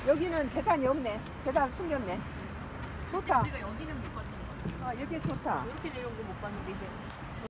여기는 계단이 없네. 계단 숨겼네. 좋다. 우리가 여기는 못 봤던 거 같아. 아, 여기 좋다. 이렇게 내려온 거 못 봤는데 이제